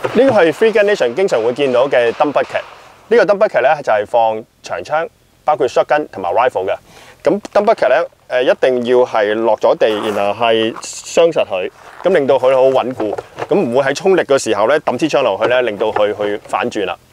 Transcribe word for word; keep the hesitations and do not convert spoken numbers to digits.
呢個係 Free Gun Nation 經常會見到嘅 dump bucket。呢個 dump bucket 咧就係放長槍，包括 shotgun 同埋 rifle 嘅。咁 dump bucket 咧誒一定要係落咗地，然後係雙實佢，咁令到佢好穩固，咁唔會喺衝力嘅時候咧抌支槍落去咧，令到佢去反轉啦。